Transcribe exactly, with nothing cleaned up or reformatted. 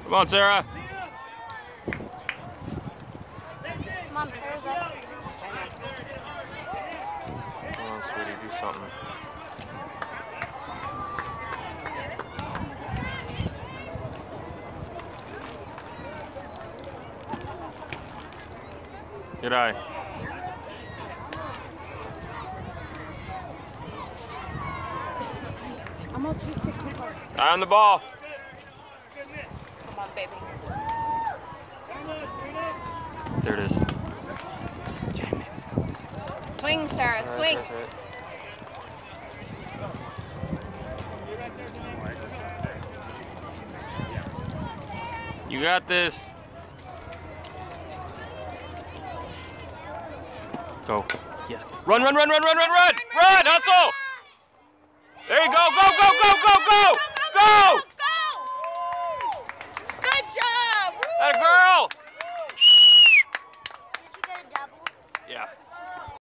Come on, Sarah. Come on, Sarah's up. Come on, sweetie, do something. Good eye. I'm gonna take the quick. Eye on the ball. Come on, baby. There it is. Damn it. Swing, Sarah, All right, swing. that's it. You got this. Go. Yes. Run, run, run, run, run, run, run! Run! Hustle! There you go! Go, go, go, go, go! Go! Go! Good job! That girl! Did you get a double? Yeah.